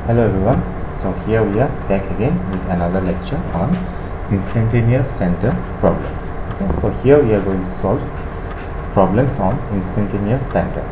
Hello everyone, so here we are back again with another lecture on instantaneous center problems. Okay, so here we are going to solve problems on instantaneous center.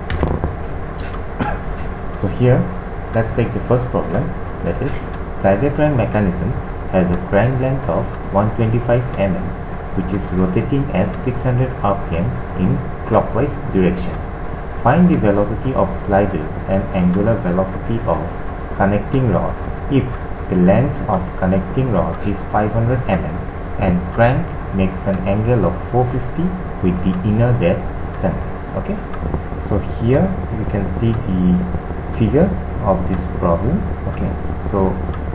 So here let's take the first problem, that is slider crank mechanism has a crank length of 125 mm which is rotating at 600 rpm in clockwise direction. Find the velocity of slider and angular velocity of connecting rod if the length of connecting rod is 500 mm and crank makes an angle of 450 with the inner dead center. Okay, so here you can see the figure of this problem. Okay, so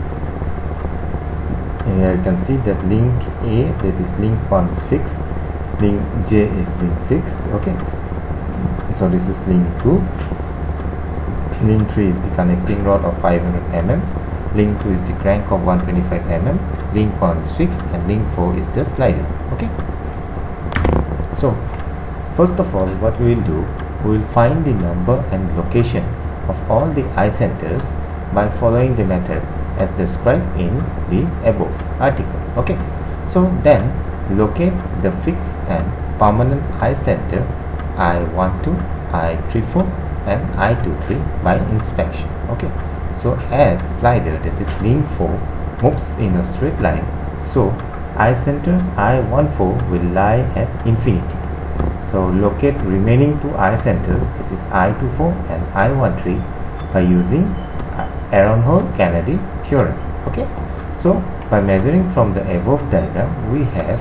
here you can see that link A, that is link 1 is fixed, link J is being fixed. Okay, so this is link 2, link 3 is the connecting rod of 500 mm, link 2 is the crank of 125 mm, link 1 is fixed, and link 4 is the slider. Okay, so first of all what we will do, we will find the number and location of all the eye centers by following the method as described in the above article. Okay, so then locate the fixed and permanent eye center I12, I34 and I23 by inspection. Okay, so as slider, that is link 4, moves in a straight line, so eye center I14 will lie at infinity. So locate remaining two eye centers, that is I24 and I13 by using Aronholt-Kennedy theorem. Okay, so by measuring from the above diagram, we have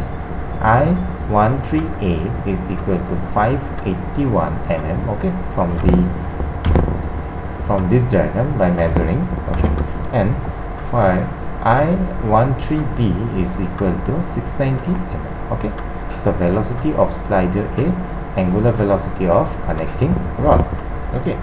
I13A is equal to 581 mm. Okay, from this diagram by measuring. Okay, and for I13B is equal to 690 mm. Okay, so velocity of slider A, angular velocity of connecting rod. Okay,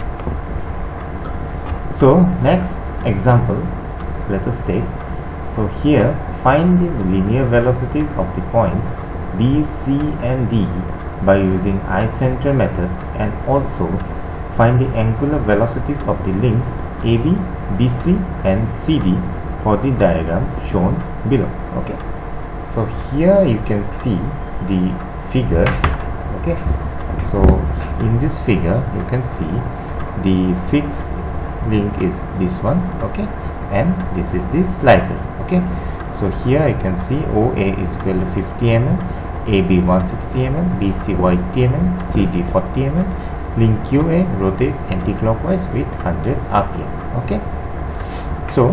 so next example, let us take. So here find the linear velocities of the points B, C and D by using eye center method, and also find the angular velocities of the links AB, BC and CD for the diagram shown below. Okay, so here you can see the figure. Okay, so in this figure you can see the fixed link is this one. Okay, and this is the slider. Okay, so here you can see OA is equal to 50 mm, AB 160 mm, BC 180 mm, CD 40 mm, link QA rotate anti-clockwise with 100 rpm. Okay, so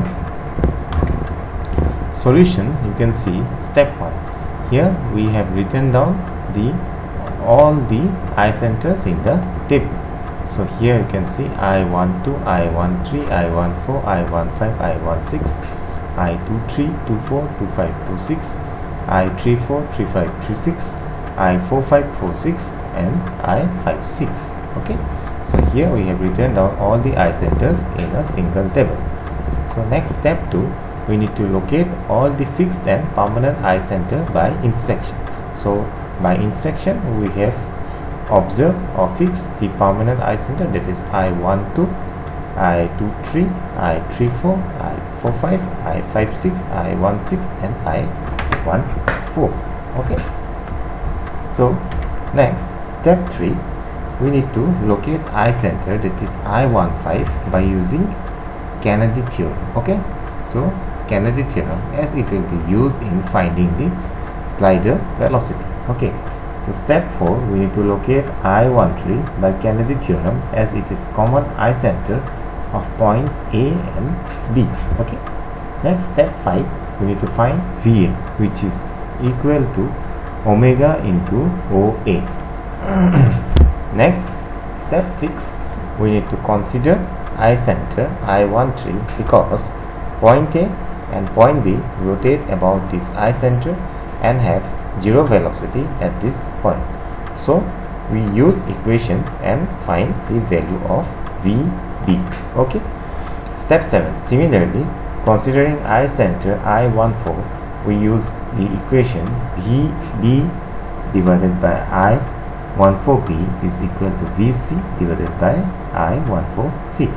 solution, you can see step 1. Here we have written down all the eye centers in the table. So here you can see I12, I13, I14, I15, I16, I23, 24, 25, 26, I34, 35, 36, I45, 46 and I56. Okay, so here we have written down all the eye centers in a single table. So next step 2, we need to locate all the fixed and permanent eye center by inspection. So by inspection we have observe or fix the permanent eye center, that is I12, I23, I34, I45, I56, I16 and I14. Okay, so next step 3, we need to locate eye center, that is I15 by using Kennedy theorem. Okay, so Kennedy theorem, as it will be used in finding the slider velocity. Okay, so step 4, we need to locate I13 by Kennedy theorem, as it is common eye center of points A and B. Okay, next step 5, we need to find VA, which is equal to omega into OA. Next step 6, we need to consider eye center I13 because point A and point B rotate about this eye center and have zero velocity at this point. So we use equation and find the value of VB. Okay, step 7, similarly considering eye center I14, we use the equation VB divided by I14B is equal to VC divided by I14C.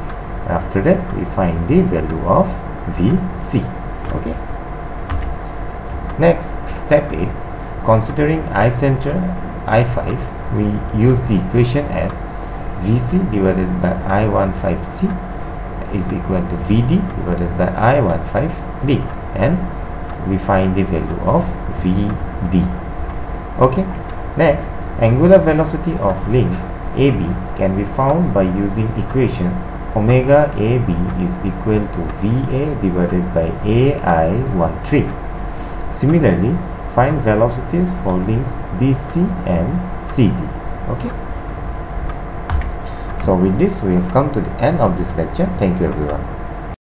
After that we find the value of VC. Okay. Next, step 8. Considering I center I5, we use the equation as VC divided by I15C is equal to VD divided by I15D, and we find the value of VD. Okay. Next, angular velocity of links AB can be found by using equation omega AB is equal to VA divided by AI13. Similarly, find velocities for links DC and CD. Okay. So with this we have come to the end of this lecture. Thank you everyone.